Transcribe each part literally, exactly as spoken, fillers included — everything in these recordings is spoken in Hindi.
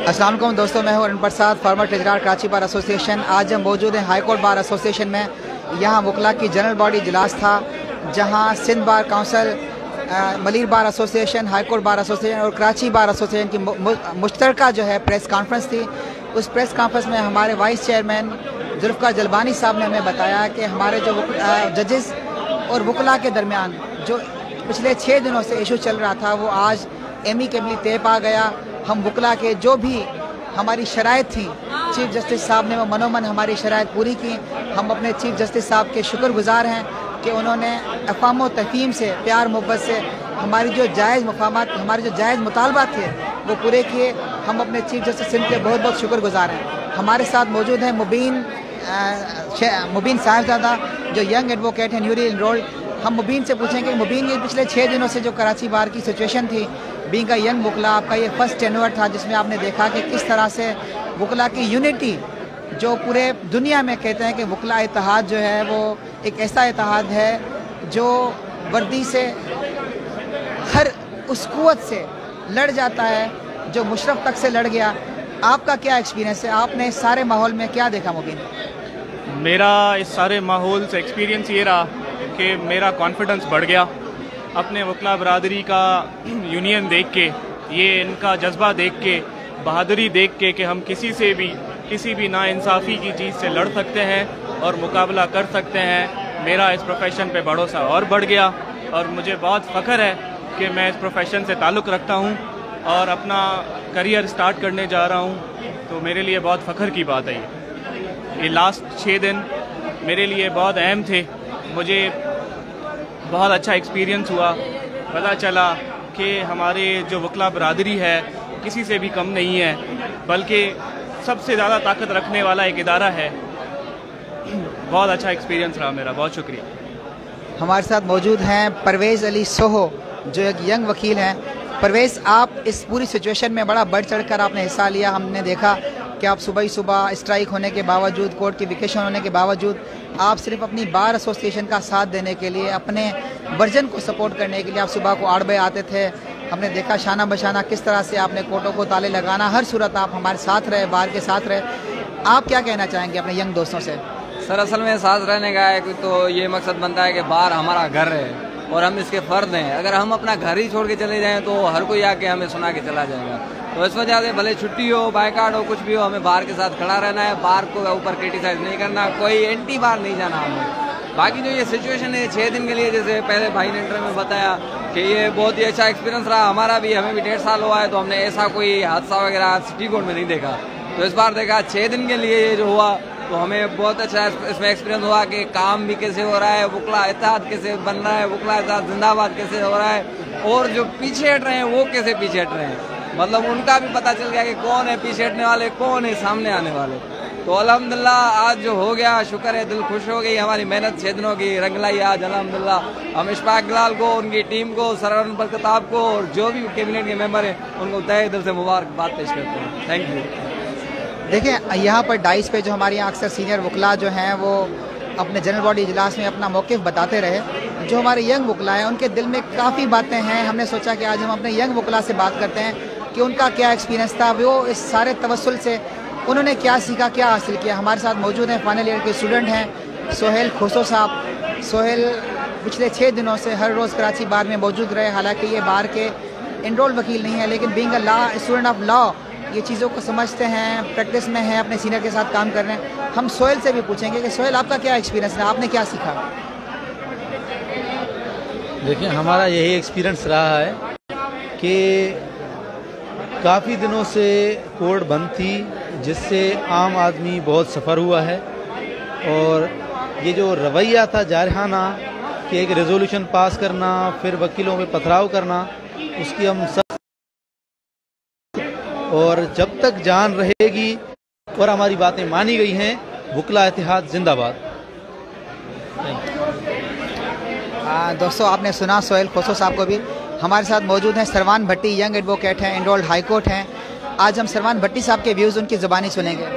अस्सलाम वालेकुम दोस्तों, मैं हूं Arun Prasad, former treasurer Karachi bar association. आज हम मौजूद हैं हाई कोर्ट बार एसोसिएशन में। यहां वकला की जनरल बॉडी इजलास था, जहां Sindh bar council, Malir bar association, high court bar association और कराची बार एसोसिएशन की मुश्तरका जो है प्रेस कॉन्फ्रेंस थी। उस प्रेस कॉन्फ्रेंस में हमारे वाइस चेयरमैन जुल्फ़िकार जलबानी साहब ने हमें बताया कि हमारे जो जजेस और वकला के दरमियान जो पिछले छः दिनों से इशू चल रहा था वो आज एमिकेबली तय पा गया। हम वकला के जो भी हमारी शराइत थी, चीफ जस्टिस साहब ने वो मनोमन हमारी शराइत पूरी की। हम अपने चीफ जस्टिस साहब के शुक्रगुजार हैं कि उन्होंने अफ़ाम व तफ़हीम से, प्यार मोहब्बत से हमारी जो जायज़ मफाहमत, हमारे जो जायज़ मुतालबात थे वो पूरे किए। हम अपने चीफ जस्टिस सिंध के बहुत बहुत शुक्रगुजार हैं। हमारे साथ मौजूद हैं मुबीन मुबीन साहिबजादा, जो यंग एडवोकेट हैं, न्यूली इनरोल्ड। हम मुबीन से पूछेंगे कि मुबीन, ये पिछले छः दिनों से जो कराची बार की सिचुएशन थी, बीइंग का यंग वकला, आपका ये फर्स्ट टेन्योर था जिसमें आपने देखा कि किस तरह से वकला की यूनिटी, जो पूरे दुनिया में कहते हैं कि वकला इत्तेहाद जो है वो एक ऐसा इत्तेहाद है जो वर्दी से हर उस कुव्वत से लड़ जाता है जो मुशर्रफ तक से लड़ गया। आपका क्या एक्सपीरियंस है? आपने इस सारे माहौल में क्या देखा मुबीन? मेरा इस सारे माहौल से एक्सपीरियंस ये रहा कि मेरा कॉन्फिडेंस बढ़ गया। अपने वकला बरादरी का यूनियन देख के, ये इनका जज्बा देख के, बहादुरी देख के कि हम किसी से भी किसी भी नाइंसाफ़ी की चीज़ से लड़ सकते हैं और मुकाबला कर सकते हैं, मेरा इस प्रोफेशन पे भरोसा और बढ़ गया। और मुझे बहुत फ़ख्र है कि मैं इस प्रोफेशन से ताल्लुक़ रखता हूँ और अपना करियर स्टार्ट करने जा रहा हूँ। तो मेरे लिए बहुत फ़ख्र की बात है। ये ये लास्ट छः दिन मेरे लिए बहुत अहम थे। मुझे बहुत अच्छा एक्सपीरियंस हुआ। पता चला कि हमारे जो वकला बरादरी है किसी से भी कम नहीं है, बल्कि सबसे ज़्यादा ताकत रखने वाला एक इदारा है। बहुत अच्छा एक्सपीरियंस रहा मेरा, बहुत शुक्रिया। हमारे साथ मौजूद हैं परवेज़ अली सोहो, जो एक यंग वकील हैं। परवेज़, आप इस पूरी सिचुएशन में बड़ा बढ़ चढ़ कर आपने हिस्सा लिया। हमने देखा कि आप सुबह ही सुबह स्ट्राइक होने के बावजूद, कोर्ट की वेकेशन होने के बावजूद, आप सिर्फ अपनी बार एसोसिएशन का साथ देने के लिए, अपने वर्जन को सपोर्ट करने के लिए आप सुबह को आठ बजे आते थे। हमने देखा शाना बशाना किस तरह से आपने कोर्टों को ताले लगाना, हर सूरत आप हमारे साथ रहे, बार के साथ रहे। आप क्या कहना चाहेंगे अपने यंग दोस्तों से? सर, असल में साथ रहने का है तो ये मकसद बनता है कि बार हमारा घर है और हम इसके फ़र्द हैं। अगर हम अपना घर ही छोड़ के चले जाएँ तो हर कोई आके हमें सुना के चला जाएगा। तो इस वजह से भले छुट्टी हो, बायकाट हो, कुछ भी हो, हमें बार के साथ खड़ा रहना है। बार को ऊपर क्रिटिसाइज नहीं करना, कोई एंटी बार नहीं जाना हमें। बाकी जो ये सिचुएशन है छः दिन के लिए, जैसे पहले भाई ने इंटरव्यू में बताया कि ये बहुत ही अच्छा एक्सपीरियंस रहा हमारा भी। हमें भी डेढ़ साल हुआ है तो हमने ऐसा कोई हादसा वगैरह सिटी कोर्ट में नहीं देखा। तो इस बार देखा छः दिन के लिए ये जो हुआ तो हमें बहुत अच्छा इसमें एक्सपीरियंस हुआ कि काम भी कैसे हो रहा है, वकला इत्तेहाद कैसे बन रहा है, वकला इत्तेहाद जिंदाबाद कैसे हो रहा है, और जो पीछे हट रहे हैं वो कैसे पीछे हट रहे हैं। मतलब उनका भी पता चल गया कि कौन है पीछे हटने वाले, कौन है सामने आने वाले। तो अल्हम्दुलिल्लाह आज जो हो गया, शुक्र है, दिल खुश हो गई। हमारी मेहनत छः दिनों की रंग लाई आज अल्हम्दुलिल्लाह। हम इशफाक इकबाल को, उनकी टीम को, सरवन बरकताब को और जो भी कैबिनेट के मेंबर हैं उनको तहे दिल से मुबारकबाद पेश करते हैं। Thank you. देखिए, यहाँ पर डाइस पे जो हमारे यहाँ अक्सर सीनियर वकला जो हैं वो अपने जनरल बॉडी इजलास में अपना मौक़िफ़ बताते रहे। जो हमारे यंग वकला हैं उनके दिल में काफ़ी बातें हैं। हमने सोचा कि आज हम अपने यंग वकला से बात करते हैं कि उनका क्या एक्सपीरियंस था, वो इस सारे तवस्सुल से उन्होंने क्या सीखा, क्या हासिल किया। हमारे साथ मौजूद हैं फाइनल ईयर के स्टूडेंट हैं सोहेल खोसो साहब। सोहेल पिछले छः दिनों से हर रोज़ कराची बार में मौजूद रहे। हालांकि ये बार के इनरोल्ड वकील नहीं है, लेकिन being a law student of law ये चीज़ों को समझते हैं, प्रैक्टिस में हैं, अपने सीनियर के साथ काम कर रहे हैं। हम सोहेल से भी पूछेंगे कि सोहेल, आपका क्या एक्सपीरियंस है, आपने क्या सीखा? देखिए, हमारा यही एक्सपीरियंस रहा है कि काफ़ी दिनों से कोर्ट बंद थी, जिससे आम आदमी बहुत सफ़र हुआ है। और ये जो रवैया था जारहाना कि एक रेजोल्यूशन पास करना, फिर वकीलों पे पथराव करना, उसकी हम सब, और जब तक जान रहेगी और हमारी बातें मानी गई हैं, वकला इत्तेहाद जिंदाबाद। दोस्तों, आपने सुना सोहेल खोसो साहब को भी। हमारे साथ मौजूद हैं सरवान भट्टी, यंग एडवोकेट हैं, एनरोल्ड हाई कोर्ट हैं। आज हम सरवान भट्टी साहब के व्यूज़ उनकी ज़बानी सुनेंगे,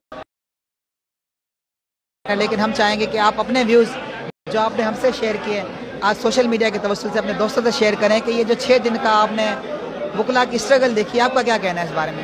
लेकिन हम चाहेंगे कि आप अपने व्यूज़ जो आपने हमसे शेयर किए आज सोशल मीडिया के तवस्सुल से अपने दोस्तों से शेयर करें कि ये जो छः दिन का आपने वकला की स्ट्रगल देखी, आपका क्या कहना है इस बारे में?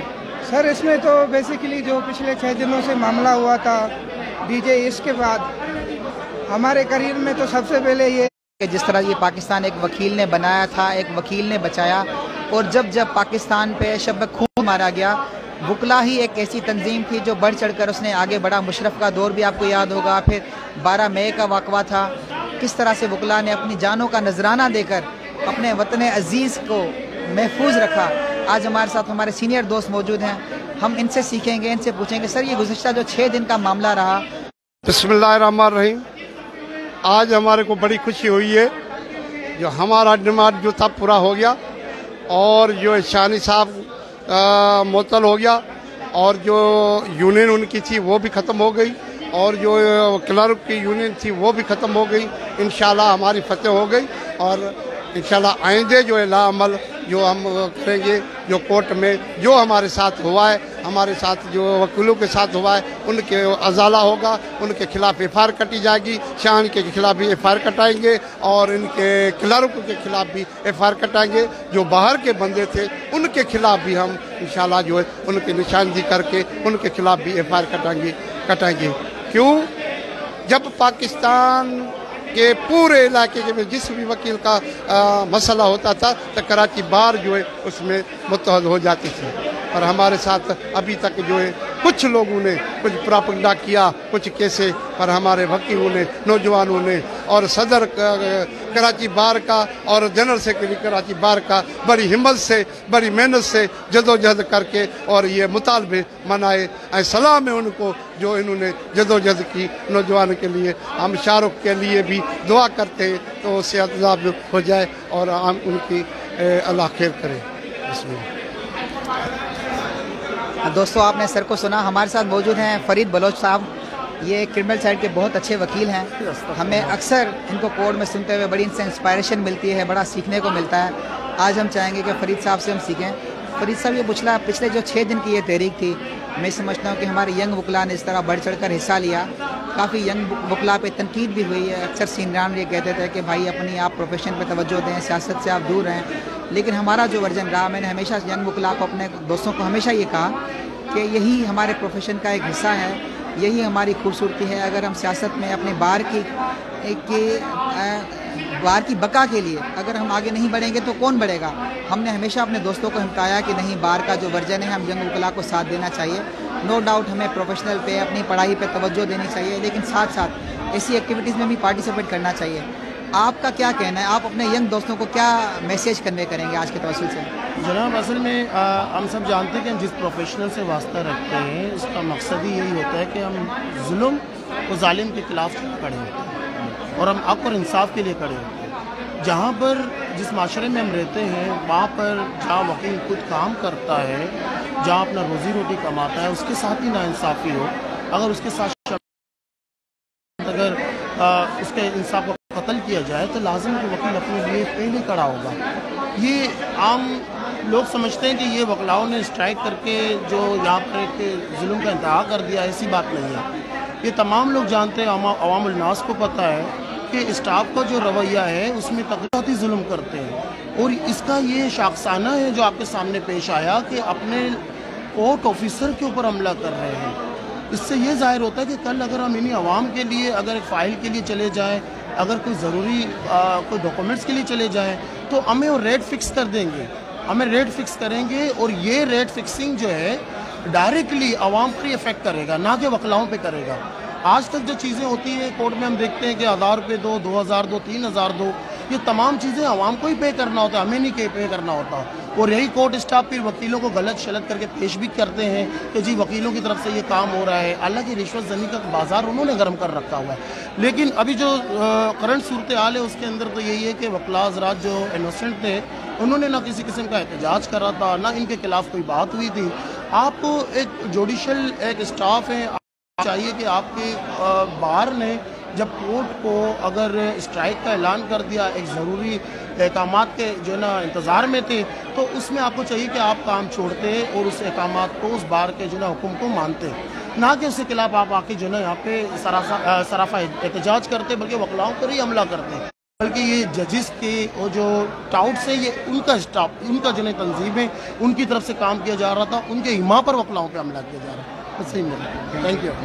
सर इसमें तो बेसिकली जो पिछले छः दिनों से मामला हुआ था डीजे, इसके बाद हमारे करियर में तो सबसे पहले ये कि जिस तरह ये पाकिस्तान एक वकील ने बनाया था, एक वकील ने बचाया, और जब जब पाकिस्तान पे शब खून मारा गया, वकला ही एक ऐसी तंजीम थी जो बढ़ चढ़कर उसने आगे बढ़ा। मुशर्रफ का दौर भी आपको याद होगा, फिर बारह मई का वाक़वा था, किस तरह से वकला ने अपनी जानों का नजराना देकर अपने वतन अजीज़ को महफूज रखा। आज हमारे साथ हमारे सीनियर दोस्त मौजूद हैं, हम इनसे सीखेंगे, इनसे पूछेंगे सर ये गुज़िश्ता जो छः दिन का मामला रहा। बिस्मिल्लाहिर्रहमानिर्रहीम। आज हमारे को बड़ी खुशी हुई है, जो हमारा डिमांड जो था पूरा हो गया, और जो शानी साहब मुअत्तल हो गया, और जो यूनियन उनकी थी वो भी ख़त्म हो गई, और जो क्लर्क की यूनियन थी वो भी ख़त्म हो गई। इंशाल्लाह हमारी फतेह हो गई, और इंशाल्लाह आइंदे जो ला अमल जो हम करेंगे, जो कोर्ट में जो हमारे साथ हुआ है, हमारे साथ जो वकीलों के साथ हुआ है, उनके अजाला होगा, उनके खिलाफ एफ आई आर कटी जाएगी, शान के खिलाफ भी एफ आई आर कटाएंगे, और इनके क्लर्क के खिलाफ भी एफ आई आर कटाएंगे। जो बाहर के बंदे थे उनके खिलाफ भी हम इंशाल्लाह जो है उनकी निशानदी करके उनके खिलाफ भी एफ आई आर कटाएंगे कटाएंगे क्यों? जब पाकिस्तान के पूरे इलाके में जिस भी वकील का आ, मसला होता था तो कराची बार जो है उसमें मुत्तहद हो जाती थी, और हमारे साथ अभी तक जो है कुछ लोगों ने कुछ प्रोपेगेंडा किया, कुछ कैसे, पर हमारे वकीलों ने, नौजवानों ने, और सदर कराची बार का और जनरल सेक्रेटरी कराची बार का बड़ी हिम्मत से, बड़ी मेहनत से जदोजहद करके और ये मुतालबे मनाए। ऐ सलाम है उनको जो इन्होंने जदोजहद की नौजवान के लिए। हम शाहरुख के लिए भी दुआ करते हैं तो सेहतयाब हो जाए और हम उनकी अल्लाह खैर करे। दोस्तों आपने सर को सुना, हमारे साथ मौजूद हैं फरीद बलोच साहब, ये क्रिमिनल साइड के बहुत अच्छे वकील हैं। हमें अक्सर इनको कोर्ट में सुनते हुए बड़ी इनसे इंस्पायरेशन मिलती है, बड़ा सीखने को मिलता है। आज हम चाहेंगे कि फरीद साहब से हम सीखें। फरीद साहब ये पिछला पिछले जो छः दिन की ये तहरीक थी, मैं समझता हूँ कि हमारे यंग वकला ने इस तरह बढ़ चढ़ कर हिस्सा लिया। काफ़ी यंग वकला पे तनकीद भी हुई है। अक्सर सीनियरान ये कहते थे कि भाई अपनी आप प्रोफेशन पे तवज्जो दें, सियासत से आप दूर रहें, लेकिन हमारा जो वर्जन रहा, मैंने हमेशा यंग वकला को, अपने दोस्तों को हमेशा ये कहा कि यही हमारे प्रोफेशन का एक हिस्सा है, यही हमारी खूबसूरती है। अगर हम सियासत में अपने बार की के बार की बका के लिए अगर हम आगे नहीं बढ़ेंगे तो कौन बढ़ेगा। हमने हमेशा अपने दोस्तों को हिमताया कि नहीं, बार का जो वर्जन है हम यंग वकला को साथ देना चाहिए। नो डाउट हमें प्रोफेशनल पे, अपनी पढ़ाई पे तवज्जो देनी चाहिए, लेकिन साथ साथ ऐसी एक्टिविटीज़ में भी पार्टिसिपेट करना चाहिए। आपका क्या कहना है, आप अपने यंग दोस्तों को क्या मैसेज कन्वे करेंगे आज के तवज्जुह से? जनाब असल में आ, हम सब जानते हैं कि हम जिस प्रोफेशनल से वास्ता रखते हैं उसका मकसद ही यही होता है कि हम जुल्म और जालिम के खिलाफ खड़े होते हैं और हम हक और इंसाफ के लिए खड़े होते हैं। जहाँ पर जिस माशरे में हम रहते हैं वहाँ पर जहाँ वकील खुद काम करता है, जहाँ अपना रोज़ी रोटी कमाता है, उसके साथ ही नाइंसाफ़ी हो, अगर उसके साथ अगर आ, उसके इंसाफ को कत्ल किया जाए तो लाजिम कि वकील अपने लिए पहले खड़ा होगा। ये आम लोग समझते हैं कि ये वकलाओं ने स्ट्राइक करके जो यहाँ पर एक जुल्म का इंतहा कर दिया, ऐसी बात नहीं है। ये तमाम लोग जानते हैं, अवामुल नास को पता है कि स्टाफ का जो रवैया है उसमें तकरीबन जुल्म करते हैं, और इसका ये शाखसाना है जो आपके सामने पेश आया कि अपने कोर्ट ऑफिसर के ऊपर हमला कर रहे हैं। इससे ये जाहिर होता है कि कल अगर हम इन्हीं अवाम के लिए अगर एक फ़ाइल के लिए चले जाएं, अगर कोई ज़रूरी कोई डॉक्यूमेंट्स के लिए चले जाएं तो हमें वो रेट फिक्स कर देंगे, हमें रेट फिक्स करेंगे, और ये रेट फिक्सिंग जो है डायरेक्टली अवाम पर इफेक्ट करेगा, ना कि वकलाओं पे करेगा। आज तक जो चीज़ें होती हैं कोर्ट में हम देखते हैं कि हज़ार रुपये दो, दो हज़ार दो, तीन हज़ार दो, ये तमाम चीज़ें आवाम को ही पे करना होता है, हमें नहीं के पे करना होता। और यही कोर्ट स्टाफ फिर वकीलों को गलत शलत करके पेश भी करते हैं कि जी वकीलों की तरफ से ये काम हो रहा है। हालांकि रिश्वत जनी का बाजार उन्होंने गर्म कर रखा हुआ है। लेकिन अभी जो करंट सूरत हाल है उसके अंदर तो यही है कि वकला हज़रात जो इनोसेंट थे उन्होंने ना किसी किस्म का एहतजाज करा था, ना इनके खिलाफ कोई बात हुई थी। आप एक जुडिशल एक स्टाफ है, चाहिए कि आपके बार ने जब कोर्ट को अगर स्ट्राइक का ऐलान कर दिया, एक ज़रूरी अहकामात के जो है ना इंतज़ार में थे, तो उसमें आपको चाहिए कि आप काम छोड़ते और उस अहकामात को, उस बार के जो है ना हुक्म को मानते, ना कि उसके खिलाफ आप आके जो है ना यहाँ पे सराफा सराफा एहतजाज करते, बल्कि वकलाओं पर ही हमला करते हैं। बल्कि ये जजेस के और जो टाउट से ये उनका स्टाफ, उनका जिन्हें तंजीमें उनकी तरफ से काम किया जा रहा था, उनके हिमा पर वकलाओं पे हमला किया जा रहा है। सही में थैंक यू।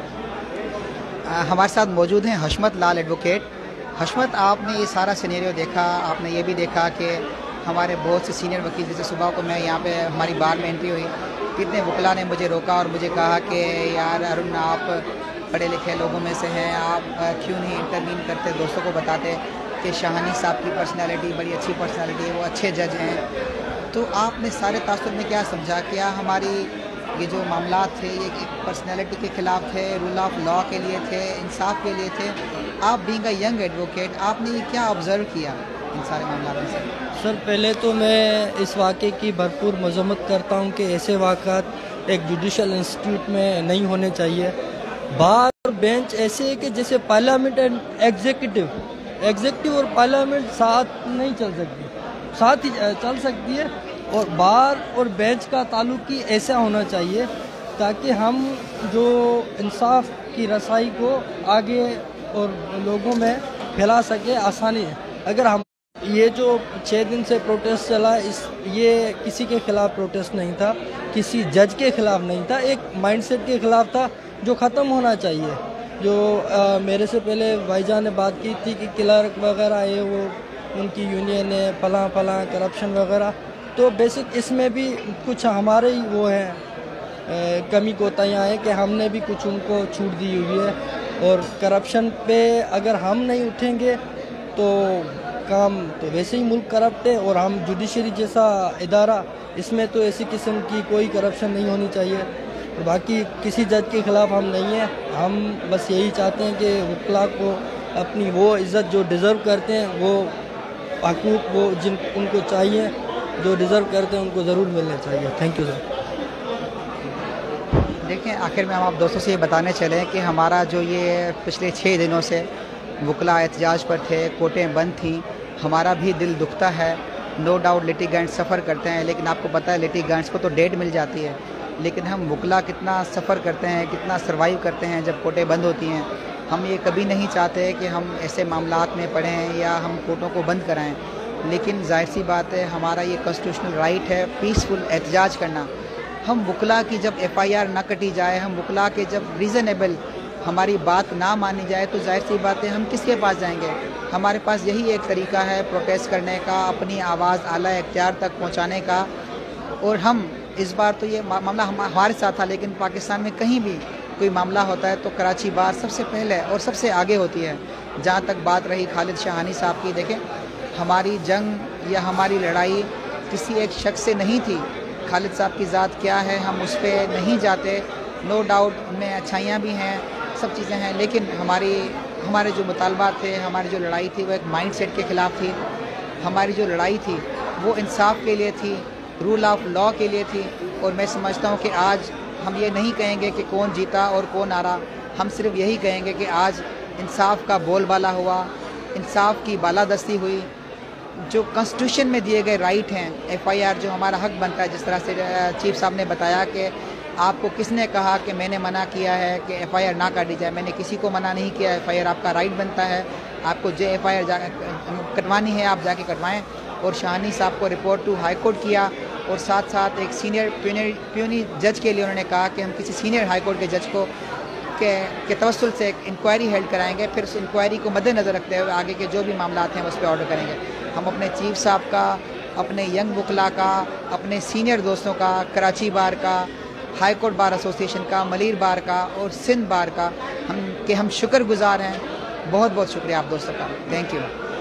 हमारे साथ मौजूद हैं हशमत लाल एडवोकेट। हशमत, आपने ये सारा सिनेरियो देखा, आपने ये भी देखा कि हमारे बहुत से सीनियर वकील, जैसे सुबह को मैं यहाँ पे हमारी बार में एंट्री हुई, कितने वकला ने मुझे रोका और मुझे कहा कि यार अरुण, आप पढ़े लिखे लोगों में से हैं, आप क्यों नहीं इंटरवीन करते, दोस्तों को बताते कि शाहानी साहब की पर्सनालिटी बड़ी अच्छी पर्सनालिटी है, वो अच्छे जज हैं। तो आपने सारे तासुर में क्या समझा? क्या हमारी ये जो मामला थे ये एक पर्सनालिटी के ख़िलाफ़ थे, रूल ऑफ लॉ के लिए थे, इंसाफ के लिए थे? आप बीइंग अ यंग एडवोकेट, आपने ये क्या ऑब्ज़र्व किया इन सारे मामला में से? सर, पहले तो मैं इस वाक़े की भरपूर मज़म्मत करता हूँ कि ऐसे वाक़ात एक जुडिशल इंस्टीट्यूट में नहीं होने चाहिए। बार और बेंच ऐसे है कि जैसे पार्लियामेंट एंड एग्जीक्यूटिव एग्जीक्यूटिव और पार्लियामेंट साथ नहीं चल सकती, साथ ही चल सकती है। और बार और बेंच का ताल्लुक ही ऐसा होना चाहिए ताकि हम जो इंसाफ की रसाई को आगे और लोगों में फैला सके आसानी है। अगर हम ये जो छः दिन से प्रोटेस्ट चला, इस ये किसी के ख़िलाफ़ प्रोटेस्ट नहीं था, किसी जज के ख़िलाफ़ नहीं था, एक माइंडसेट के ख़िलाफ़ था जो ख़त्म होना चाहिए। जो आ, मेरे से पहले भाईजान ने बात की थी कि क्लर्क वगैरह है, वो उनकी यूनियन है, फलां फलां करप्शन वगैरह, तो बेसिक इसमें भी कुछ हमारे ही वो हैं कमी कोताहियाँ हैं कि हमने भी कुछ उनको छूट दी हुई है। और करप्शन पे अगर हम नहीं उठेंगे तो काम तो वैसे ही मुल्क करप्ट है। और हम जुडिशरी जैसा इदारा, इसमें तो ऐसी किस्म की कोई करप्शन नहीं होनी चाहिए। और बाकी किसी जज के ख़िलाफ़ हम नहीं हैं, हम बस यही चाहते हैं कि वकला को अपनी वो इज़्ज़त जो डिज़र्व करते हैं, वो हकूक़ वो जिन उनको चाहिए, जो डिज़र्व करते हैं उनको ज़रूर मिलने चाहिए। Thank you sir. देखें, आखिर में हम आप दोस्तों से ये बताने चले कि हमारा जो ये पिछले छः दिनों से वकला एहतजाज पर थे, कोर्टें बंद थीं, हमारा भी दिल दुखता है। नो डाउट लिटिगेंट्स सफ़र करते हैं, लेकिन आपको पता है लिटिगेंट्स को तो डेट मिल जाती है, लेकिन हम वकला कितना सफ़र करते हैं, कितना सर्वाइव करते हैं जब कोर्टें बंद होती हैं। हम ये कभी नहीं चाहते कि हम ऐसे मामलात में पढ़ें या हम कोर्टों को बंद कराएं, लेकिन जाहिर सी बात है हमारा ये कॉन्स्टिट्यूशनल राइट है पीसफुल एहतजाज करना। हम वकला की जब एफ़ आई आर ना कटी जाए, हम वकला के जब रीज़नेबल हमारी बात ना मानी जाए, तो जाहिर सी बात है हम किसके पास जाएंगे? हमारे पास यही एक तरीका है प्रोटेस्ट करने का, अपनी आवाज़ आला इख्तियार तक पहुंचाने का। और हम इस बार तो ये मामला हम हमारे साथ था, लेकिन पाकिस्तान में कहीं भी कोई मामला होता है तो कराची बार सबसे पहले और सबसे आगे होती है। जहाँ तक बात रही खालिद शाहानी साहब की, देखें हमारी जंग या हमारी लड़ाई किसी एक शख्स से नहीं थी। खालिद साहब की ज़ात क्या है हम उस पर नहीं जाते। नो डाउट उनमें अच्छाइयाँ भी हैं, सब चीज़ें हैं, लेकिन हमारी हमारे जो मुतालबात थे, हमारी जो लड़ाई थी वो एक माइंड सेट के ख़िलाफ़ थी। हमारी जो लड़ाई थी वो इंसाफ के लिए थी, रूल ऑफ लॉ के लिए थी। और मैं समझता हूँ कि आज हम ये नहीं कहेंगे कि कौन जीता और कौन हारा, हम सिर्फ यही कहेंगे कि आज इंसाफ का बोलबाला हुआ, इंसाफ की बालादस्ती हुई। जो कॉन्स्टिट्यूशन में दिए गए राइट हैं, एफ़ आई आर जो हमारा हक बनता है, जिस तरह से चीफ साहब ने बताया कि आपको किसने कहा कि मैंने मना किया है कि एफ़ आई आर ना काटी जाए? मैंने किसी को मना नहीं किया। एफ़ आई आर आपका राइट बनता है, आपको जो एफ़ आई आर कटवानी है आप जाके कटवाएं। और शाहानी साहब को रिपोर्ट टू हाई कोर्ट किया, और साथ साथ एक सीनियर प्यूनी जज के लिए उन्होंने कहा कि हम किसी सीनियर हाई कोर्ट के जज को के, के तवस्सुल से एक इंक्वायरी हेल्ड कराएंगे, फिर उस इंक्वायरी को मद्देनज़र रखते हुए आगे के जो भी मामला हैं उस पर ऑर्डर करेंगे। हम अपने चीफ साहब का, अपने यंग वकला का, अपने सीनियर दोस्तों का, कराची बार का, हाई कोर्ट बार एसोसिएशन का, मलीर बार का और सिंध बार का हम कि हम शुक्रगुजार हैं। बहुत बहुत शुक्रिया आप दोस्तों का। Thank you.